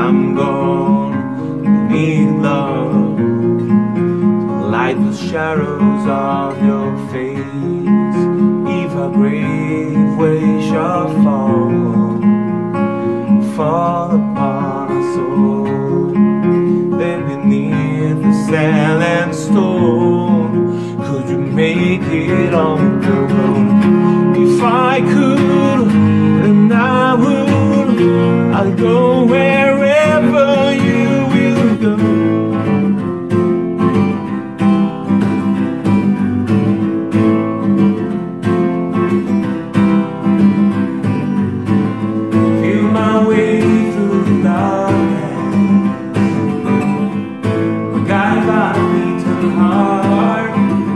I'm gone, need love to light the shadows of your face. If a grave we shall fall upon us all, then beneath the sand and stone, could you make it on your own? If I could, then I would. I'll go wherever you will go. Feel my way through the darkness, guided by a beating heart.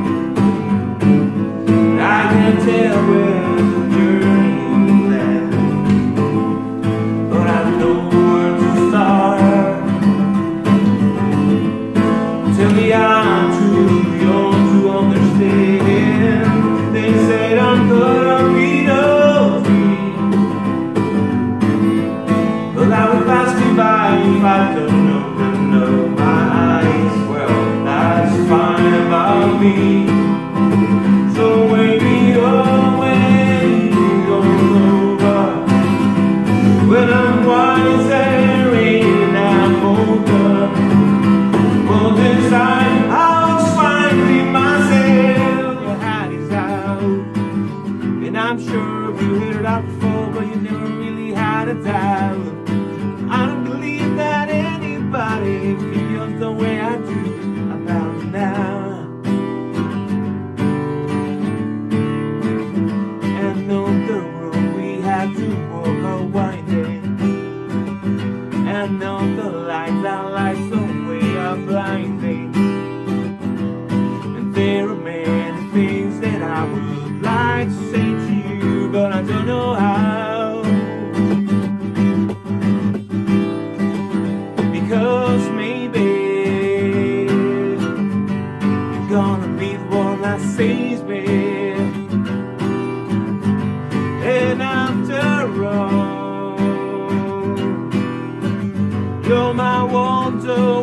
I can't tell where the journey led, but I know where to start. Tell me I'm too young to understand. They said I'm gonna be no dream, but I would pass me by if I don't know my eyes. Well, that's fine about me. So wake me up when it's over, when I'm wise and ready and I'm older. Well, this time I'll find myself. Your hat is out, and I'm sure you heard it out before, but you never really had a doubt. I don't believe that anybody feels the way I do about now. And on the road we had to walk a winding, and on the lights our lights the way are blinding. And there are many things that I would like to say to you, but I don't know how. Because maybe you're gonna be the one that saves me. And after all, you're my wonder.